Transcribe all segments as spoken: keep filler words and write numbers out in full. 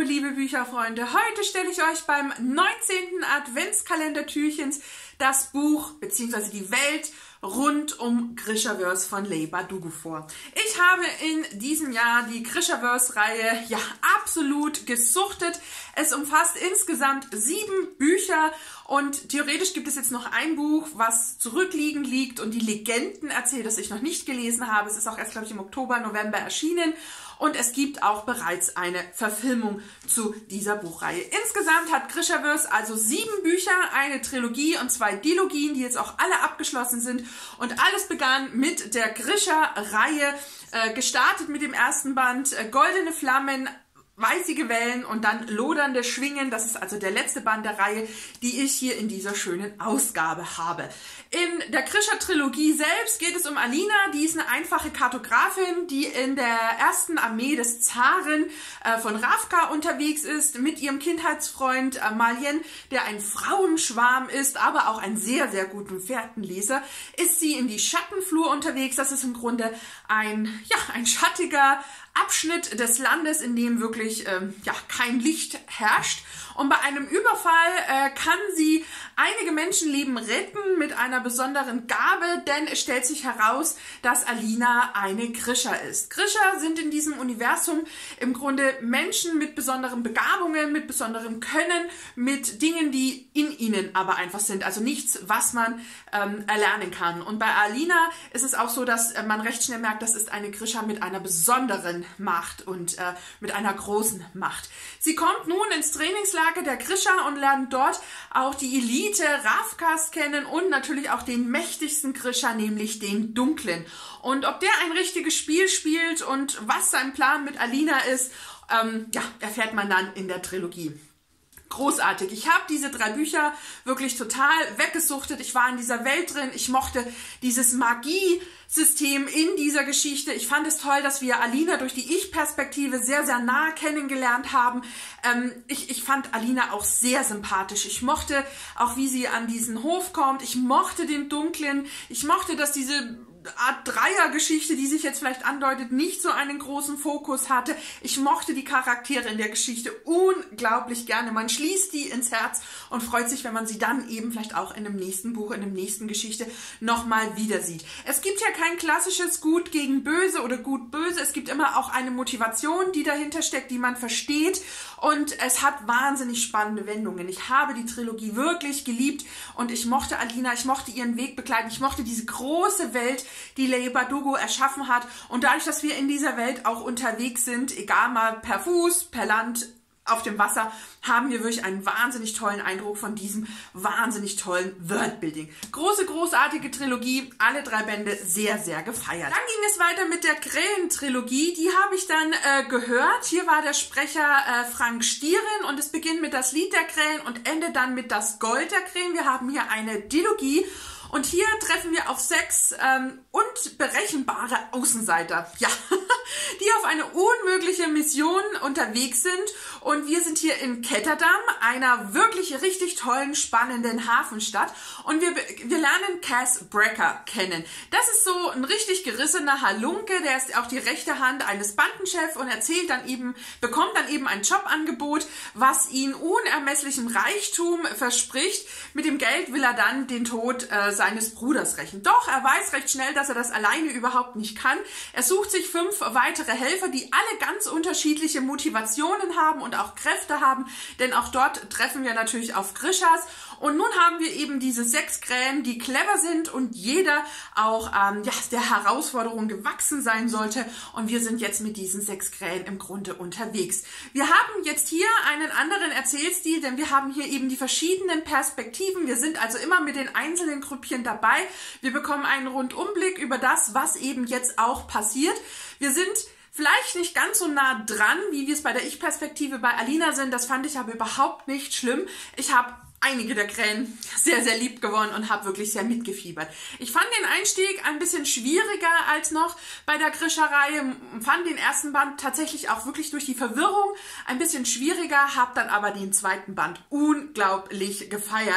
liebe Bücherfreunde, heute stelle ich euch beim neunzehnten Adventskalender-Türchens das Buch bzw. die Welt rund um Grishaverse von Leigh Bardugo vor. Ich habe in diesem Jahr die Grishaverse-Reihe ja absolut gesuchtet. Es umfasst insgesamt sieben Bücher und theoretisch gibt es jetzt noch ein Buch, was zurückliegend liegt und die Legenden erzählt, das ich noch nicht gelesen habe. Es ist auch erst, glaube ich, im Oktober, November erschienen. Und es gibt auch bereits eine Verfilmung zu dieser Buchreihe. Insgesamt hat Grishaverse also sieben Bücher, eine Trilogie und zwei Dilogien, die jetzt auch alle abgeschlossen sind. Und alles begann mit der Grisha-Reihe, äh, gestartet mit dem ersten Band äh, Goldene Flammen, Weißige Wellen und dann Lodernde Schwingen. Das ist also der letzte Band der Reihe, die ich hier in dieser schönen Ausgabe habe. In der Grisha-Trilogie selbst geht es um Alina, die ist eine einfache Kartografin, die in der ersten Armee des Zaren äh, von Ravka unterwegs ist, mit ihrem Kindheitsfreund äh, Malien, der ein Frauenschwarm ist, aber auch ein sehr, sehr guter Fährtenleser, ist sie in die Schattenflur unterwegs. Das ist im Grunde ein, ja, ein schattiger Abschnitt des Landes, in dem wirklich ähm, ja, kein Licht herrscht. Und bei einem Überfall äh, kann sie einige Menschenleben retten mit einer besonderen Gabe, denn es stellt sich heraus, dass Alina eine Grisha ist. Grisha sind in diesem Universum im Grunde Menschen mit besonderen Begabungen, mit besonderem Können, mit Dingen, die in ihnen aber einfach sind. Also nichts, was man ähm, erlernen kann. Und bei Alina ist es auch so, dass äh, man recht schnell merkt, das ist eine Grisha mit einer besonderen Macht und äh, mit einer großen Macht. Sie kommt nun ins Trainingslager der Grisha und lernt dort auch die Elite Ravkas kennen und natürlich auch den mächtigsten Grisha, nämlich den Dunklen. Und ob der ein richtiges Spiel spielt und was sein Plan mit Alina ist, ähm, ja, erfährt man dann in der Trilogie. Großartig. Ich habe diese drei Bücher wirklich total weggesuchtet. Ich war in dieser Welt drin. Ich mochte dieses Magiesystem in dieser Geschichte. Ich fand es toll, dass wir Alina durch die Ich-Perspektive sehr, sehr nah kennengelernt haben. Ähm, ich, ich fand Alina auch sehr sympathisch. Ich mochte auch, wie sie an diesen Hof kommt. Ich mochte den Dunklen. Ich mochte, dass diese Art Dreiergeschichte, die sich jetzt vielleicht andeutet, nicht so einen großen Fokus hatte. Ich mochte die Charaktere in der Geschichte unglaublich gerne. Man schließt die ins Herz und freut sich, wenn man sie dann eben vielleicht auch in dem nächsten Buch, in der nächsten Geschichte nochmal wieder sieht. Es gibt ja kein klassisches Gut gegen Böse oder Gut-Böse. Es gibt immer auch eine Motivation, die dahinter steckt, die man versteht. Und es hat wahnsinnig spannende Wendungen. Ich habe die Trilogie wirklich geliebt und ich mochte Alina, ich mochte ihren Weg begleiten, ich mochte diese große Welt, die Leigh Bardugo erschaffen hat. Und dadurch, dass wir in dieser Welt auch unterwegs sind, egal mal per Fuß, per Land, auf dem Wasser, haben wir wirklich einen wahnsinnig tollen Eindruck von diesem wahnsinnig tollen Worldbuilding. Große, großartige Trilogie, alle drei Bände sehr, sehr gefeiert. Dann ging es weiter mit der Krähen-Trilogie, die habe ich dann äh, gehört. Hier war der Sprecher äh, Frank Stieren und es beginnt mit das Lied der Krähen und endet dann mit das Gold der Krähen. Wir haben hier eine Dilogie. Und hier treffen wir auf sechs ähm, unberechenbare Außenseiter, ja, die auf eine unmögliche Mission unterwegs sind. Und wir sind hier in Ketterdam, einer wirklich richtig tollen, spannenden Hafenstadt. Und wir, wir lernen Cass Brecker kennen. Das ist so ein richtig gerissener Halunke, der ist auch die rechte Hand eines Bandenchefs und erzählt dann eben, bekommt dann eben ein Jobangebot, was ihn unermesslichem Reichtum verspricht. Mit dem Geld will er dann den Tod äh, seines Bruders rächen. Doch, er weiß recht schnell, dass er das alleine überhaupt nicht kann. Er sucht sich fünf weitere Helfer, die alle ganz unterschiedliche Motivationen haben und auch Kräfte haben, denn auch dort treffen wir natürlich auf Grishas. Und nun haben wir eben diese sechs Krähen, die clever sind und jeder auch ähm, ja, der Herausforderung gewachsen sein sollte. Und wir sind jetzt mit diesen sechs Krähen im Grunde unterwegs. Wir haben jetzt hier einen anderen Erzählstil, denn wir haben hier eben die verschiedenen Perspektiven. Wir sind also immer mit den einzelnen Grüppchen dabei. Wir bekommen einen Rundumblick über das, was eben jetzt auch passiert. Wir sind vielleicht nicht ganz so nah dran, wie wir es bei der Ich-Perspektive bei Alina sind. Das fand ich aber überhaupt nicht schlimm. Ich habe einige der Krähen sehr, sehr lieb gewonnen und habe wirklich sehr mitgefiebert. Ich fand den Einstieg ein bisschen schwieriger als noch bei der Grisha-Reihe, fand den ersten Band tatsächlich auch wirklich durch die Verwirrung ein bisschen schwieriger, habe dann aber den zweiten Band unglaublich gefeiert.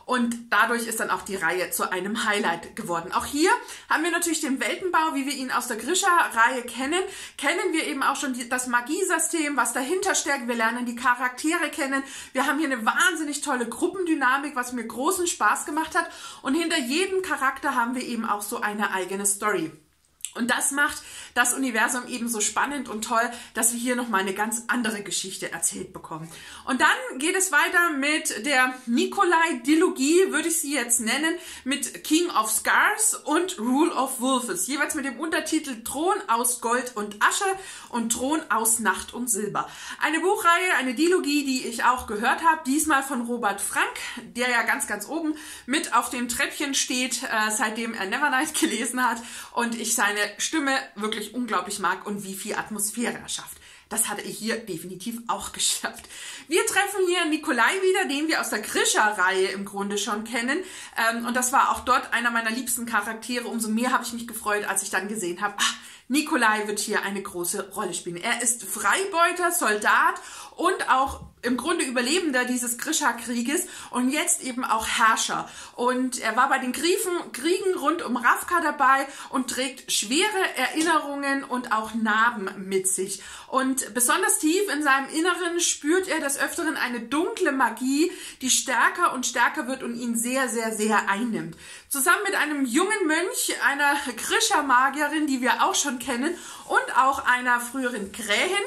und dadurch ist dann auch die Reihe zu einem Highlight geworden. Auch hier haben wir natürlich den Weltenbau, wie wir ihn aus der Grisha-Reihe kennen. Kennen wir eben auch schon die, das Magiesystem, was dahinter steckt. Wir lernen die Charaktere kennen. Wir haben hier eine wahnsinnig tolle Gruppendynamik, was mir großen Spaß gemacht hat. Und hinter jedem Charakter haben wir eben auch so eine eigene Story. Und das macht das Universum eben so spannend und toll, dass wir hier nochmal eine ganz andere Geschichte erzählt bekommen. Und dann geht es weiter mit der Nikolai-Dilogie, würde ich sie jetzt nennen, mit King of Scars und Rule of Wolves. Jeweils mit dem Untertitel Thron aus Gold und Asche und Thron aus Nacht und Silber. Eine Buchreihe, eine Dilogie, die ich auch gehört habe, diesmal von Robert Frank, der ja ganz, ganz oben mit auf dem Treppchen steht, äh, seitdem er Nevernight gelesen hat und ich seine Stimme wirklich unglaublich mag und wie viel Atmosphäre er schafft. Das hat er hier definitiv auch geschafft. Wir treffen hier Nikolai wieder, den wir aus der Grisha-Reihe im Grunde schon kennen. Ähm, und das war auch dort einer meiner liebsten Charaktere. Umso mehr habe ich mich gefreut, als ich dann gesehen habe, ach, Nikolai wird hier eine große Rolle spielen. Er ist Freibeuter, Soldat und auch im Grunde Überlebender dieses Grisha-Krieges und jetzt eben auch Herrscher. Und er war bei den Griefen, Kriegen rund um Ravka dabei und trägt schwere Erinnerungen und auch Narben mit sich. Und besonders tief in seinem Inneren spürt er des Öfteren eine dunkle Magie, die stärker und stärker wird und ihn sehr, sehr, sehr einnimmt. Zusammen mit einem jungen Mönch, einer Grisha-Magierin, die wir auch schon kennen, und auch einer früheren Krähin,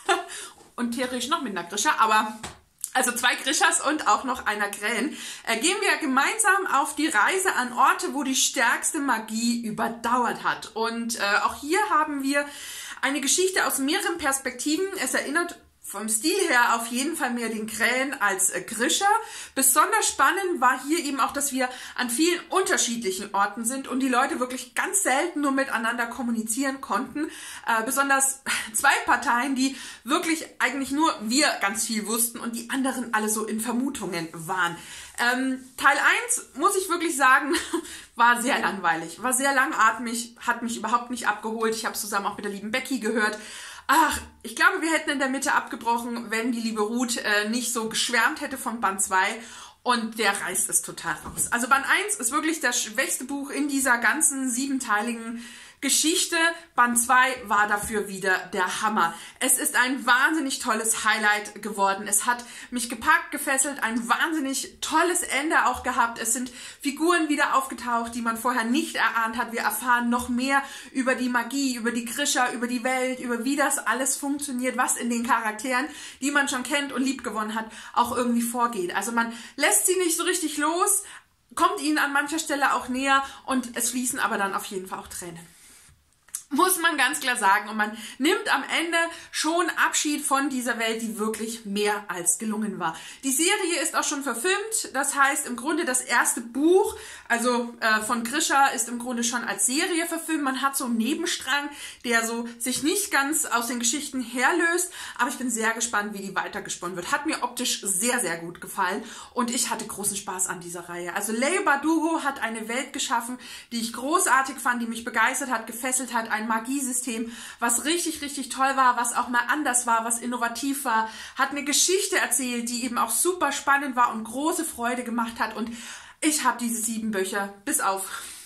und theoretisch noch mit einer Grisha, aber also zwei Grishas und auch noch einer Krähen, äh, gehen wir gemeinsam auf die Reise an Orte, wo die stärkste Magie überdauert hat. Und äh, auch hier haben wir eine Geschichte aus mehreren Perspektiven. Es erinnert vom Stil her auf jeden Fall mehr den Krähen als äh, Grisha. Besonders spannend war hier eben auch, dass wir an vielen unterschiedlichen Orten sind und die Leute wirklich ganz selten nur miteinander kommunizieren konnten. Äh, besonders zwei Parteien, die wirklich eigentlich nur wir ganz viel wussten und die anderen alle so in Vermutungen waren. Ähm, Teil eins, muss ich wirklich sagen, war sehr langweilig, war sehr langatmig, hat mich überhaupt nicht abgeholt. Ich habe es zusammen auch mit der lieben Becky gehört. Ach, ich glaube, wir hätten in der Mitte abgebrochen, wenn die liebe Ruth äh, nicht so geschwärmt hätte von Band zwei. Und der reißt es total raus. Also Band eins ist wirklich das schwächste Buch in dieser ganzen siebenteiligen Geschichte. Band zwei war dafür wieder der Hammer. Es ist ein wahnsinnig tolles Highlight geworden. Es hat mich gepackt, gefesselt, ein wahnsinnig tolles Ende auch gehabt. Es sind Figuren wieder aufgetaucht, die man vorher nicht erahnt hat. Wir erfahren noch mehr über die Magie, über die Grisha, über die Welt, über wie das alles funktioniert, was in den Charakteren, die man schon kennt und lieb gewonnen hat, auch irgendwie vorgeht. Also man lässt sie nicht so richtig los, kommt ihnen an mancher Stelle auch näher und es fließen aber dann auf jeden Fall auch Tränen. Muss man ganz klar sagen. Und man nimmt am Ende schon Abschied von dieser Welt, die wirklich mehr als gelungen war. Die Serie ist auch schon verfilmt. Das heißt, im Grunde das erste Buch, also äh, von Grisha, ist im Grunde schon als Serie verfilmt. Man hat so einen Nebenstrang, der so sich nicht ganz aus den Geschichten herlöst. Aber ich bin sehr gespannt, wie die weitergesponnen wird. Hat mir optisch sehr, sehr gut gefallen. Und ich hatte großen Spaß an dieser Reihe. Also Leigh Bardugo hat eine Welt geschaffen, die ich großartig fand, die mich begeistert hat, gefesselt hat. Ein Magiesystem, was richtig, richtig toll war, was auch mal anders war, was innovativ war, hat eine Geschichte erzählt, die eben auch super spannend war und große Freude gemacht hat. Und ich habe diese sieben Bücher, bis auf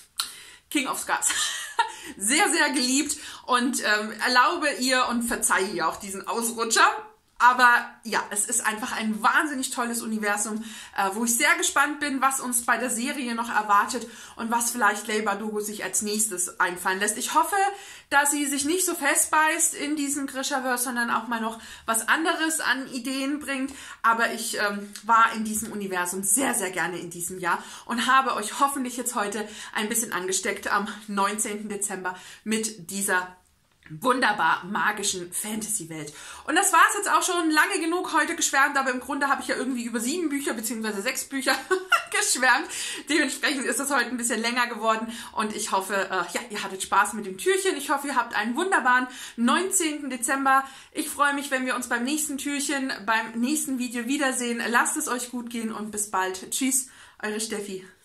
King of Scars, sehr, sehr geliebt und ähm, erlaube ihr und verzeihe ihr auch diesen Ausrutscher. Aber ja, es ist einfach ein wahnsinnig tolles Universum, äh, wo ich sehr gespannt bin, was uns bei der Serie noch erwartet und was vielleicht Leigh Bardugo sich als nächstes einfallen lässt. Ich hoffe, dass sie sich nicht so festbeißt in diesem Grishaverse, sondern auch mal noch was anderes an Ideen bringt. Aber ich ähm, war in diesem Universum sehr, sehr gerne in diesem Jahr und habe euch hoffentlich jetzt heute ein bisschen angesteckt am neunzehnten Dezember mit dieser wunderbar magischen Fantasy-Welt. Und das war es jetzt auch schon lange genug heute geschwärmt, aber im Grunde habe ich ja irgendwie über sieben Bücher bzw. sechs Bücher geschwärmt. Dementsprechend ist das heute ein bisschen länger geworden und ich hoffe, äh, ja, ihr hattet Spaß mit dem Türchen. Ich hoffe, ihr habt einen wunderbaren neunzehnten Dezember. Ich freue mich, wenn wir uns beim nächsten Türchen, beim nächsten Video wiedersehen. Lasst es euch gut gehen und bis bald. Tschüss, eure Steffi.